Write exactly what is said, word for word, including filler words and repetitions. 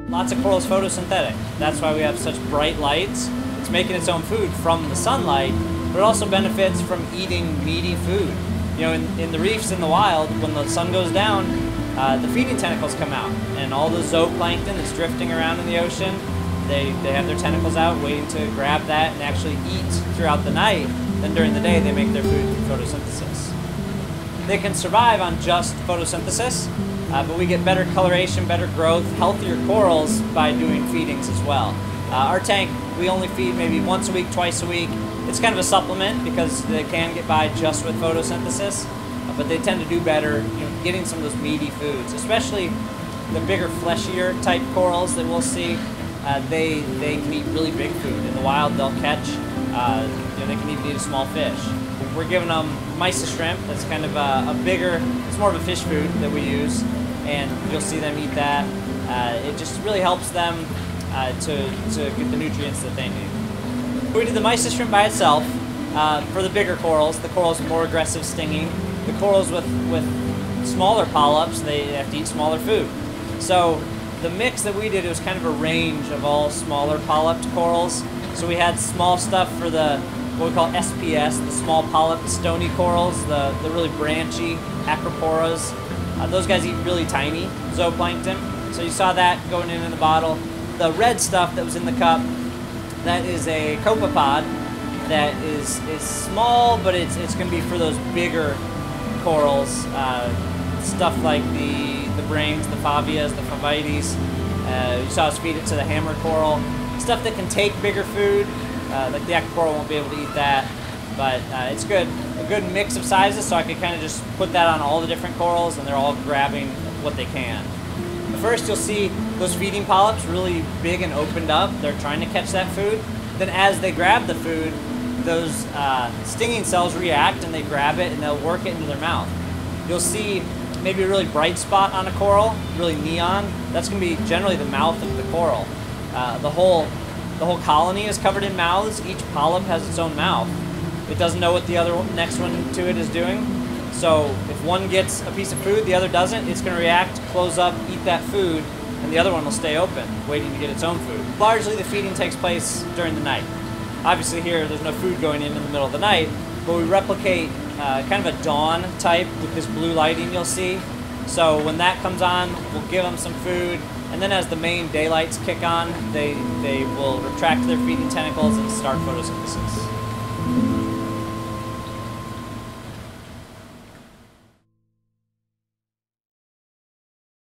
Lots of corals photosynthetic. That's why we have such bright lights. It's making its own food from the sunlight, but it also benefits from eating meaty food. You know, in, in the reefs in the wild, when the sun goes down, uh, the feeding tentacles come out, and all the zooplankton that's drifting around in the ocean, they, they have their tentacles out waiting to grab that and actually eat throughout the night. Then during the day, they make their food through photosynthesis. They can survive on just photosynthesis, uh, but we get better coloration, better growth, healthier corals by doing feedings as well. Uh, our tank, we only feed maybe once a week, twice a week. It's kind of a supplement because they can get by just with photosynthesis, uh, but they tend to do better, you know, getting some of those meaty foods, especially the bigger, fleshier type corals that we'll see. Uh, they they can eat really big food. In the wild, they'll catch. Uh, you know, they can even eat a small fish. We're giving them mysis shrimp. That's kind of a, a bigger. It's more of a fish food that we use, and you'll see them eat that. Uh, it just really helps them uh, to to get the nutrients that they need. We do the mysis shrimp by itself. Uh, for the bigger corals, the corals with more aggressive stinging. The corals with with smaller polyps, they have to eat smaller food. So the mix that we did, it was kind of a range of all smaller polyped corals. So we had small stuff for the, what we call S P S, the small polyp stony corals, the, the really branchy acroporas. Uh, those guys eat really tiny zooplankton. So you saw that going in in the bottle. The red stuff that was in the cup, that is a copepod that is, is small, but it's, it's going to be for those bigger corals. Uh, stuff like the, the brains, the favias, the favites. Uh, you saw us feed it to the hammer coral. Stuff that can take bigger food, uh, like the aquapora won't be able to eat that, but uh, it's good. A good mix of sizes, so I could kind of just put that on all the different corals, and they're all grabbing what they can. But first, you'll see those feeding polyps really big and opened up. They're trying to catch that food. Then as they grab the food, those uh, stinging cells react, and they grab it, and they'll work it into their mouth. You'll see maybe a really bright spot on a coral, really neon. That's going to be generally the mouth of the coral. Uh, the whole the whole colony is covered in mouths. Each polyp has its own mouth. It doesn't know what the other one, next one to it is doing. So if one gets a piece of food, the other doesn't, it's going to react, close up, eat that food, and the other one will stay open, waiting to get its own food. Largely the feeding takes place during the night. Obviously here there's no food going in in the middle of the night, but we replicate uh, kind of a dawn type with this blue lighting you'll see. So when that comes on, we'll give them some food, and then as the main daylights kick on, they, they will retract their feeding tentacles and start photosynthesis.